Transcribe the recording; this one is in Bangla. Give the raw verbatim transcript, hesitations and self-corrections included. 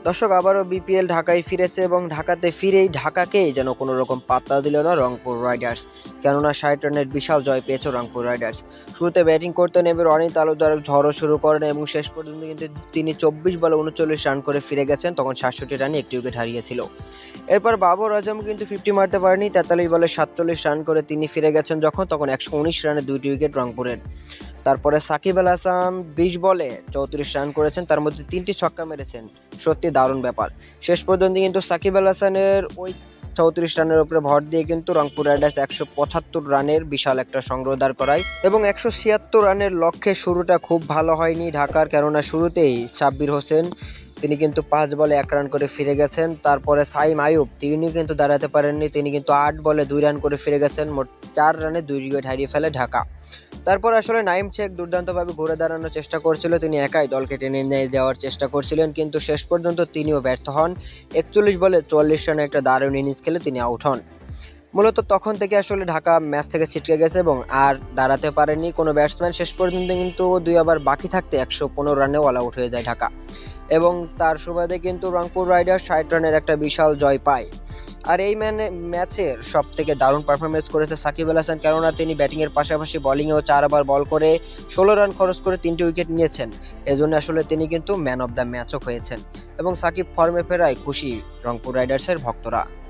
দর্শক আবারও বিপিএল ঢাকায় ফিরেছে এবং ঢাকাতে ফিরেই ঢাকাকেই যেন কোনো রকম পাত্তা দিল না রংপুর রাইডার্স। কেননা ষাট রানের বিশাল জয় পেয়েছে রংপুর রাইডার্স। শুরুতে ব্যাটিং করতে নেমে রনি তালুকদার ঝড়ও শুরু করেন এবং শেষ পর্যন্ত কিন্তু তিনি চব্বিশ বলে উনচল্লিশ রান করে ফিরে গেছেন, তখন সাতষট্টি রানে একটি উইকেট হারিয়েছিল। এরপর বাবর আজম কিন্তু ফিফটি মারতে পারেনি, তেতাল্লিশ বলে সাতচল্লিশ রান করে তিনি ফিরে গেছেন যখন তখন একশো উনিশ রানে দুইটি উইকেট রংপুরের। তারপরে সাকিব আল হাসান বিশ বলে চৌত্রিশ রান করেছেন, তার মধ্যে তিনটি ছক্কা মেরেছেন, সত্যি দারুণ ব্যাপার। শেষ পর্যন্ত কিন্তু সাকিব আল হাসানের ওই চৌত্রিশ রানের উপরে ভর দিয়ে কিন্তু রংপুর রাইডার্স একশো পঁচাত্তর রানের বিশাল একটা সংগ্রহ দাঁড় করায় এবং একশো ছিয়াত্তর রানের লক্ষ্যে শুরুটা খুব ভালো হয়নি ঢাকার, কেননা শুরুতেই সাব্বির হোসেন তিনি কিন্তু পাঁচ বলে এক রান করে ফিরে গেছেন। তারপরে সাইম আয়ুব তিনি কিন্তু দাঁড়াতে পারেননি, তিনি কিন্তু আট বলে দুই রান করে ফিরে গেছেন, মোট চার রানে দুই উইকেট হারিয়ে ফেলে ঢাকা। তারপর আসলে নাইম শেখ দুর্দান্তভাবে ঘুরে দাঁড়ানোর চেষ্টা করছিল, তিনি একাই দলকে টেনে নিয়ে যাওয়ার চেষ্টা করছিলেন, কিন্তু শেষ পর্যন্ত তিনিও ব্যর্থ হন। একচল্লিশ বলে চুয়াল্লিশ রানে একটা দারুণ ইনিংস খেলে তিনি আউট হন। মূলত তখন থেকে আসলে ঢাকা ম্যাচ থেকে ছিটকে গেছে এবং আর দাঁড়াতে পারেনি কোনো ব্যাটসম্যান। শেষ পর্যন্ত কিন্তু দুই ওভার বাকি থাকতে একশো পনেরো রানে অল আউট হয়ে যায় ঢাকা এবং তার সুবাদে কিন্তু রংপুর রাইডার্স ষাট রানের একটা বিশাল জয় পায়। আর এই ম্যানে ম্যাচের সব থেকে দারুণ পারফরমেন্স করেছে সাকিব আল হাসান, কেননা তিনি ব্যাটিংয়ের পাশাপাশি বোলিংয়েও চার ওভার বল করে ষোলো রান খরচ করে তিনটি উইকেট নিয়েছেন। এজন্য আসলে তিনি কিন্তু ম্যান অফ দ্য ম্যাচও হয়েছেন এবং সাকিব ফর্মে ফেরায় খুশি রংপুর রাইডার্সের ভক্তরা।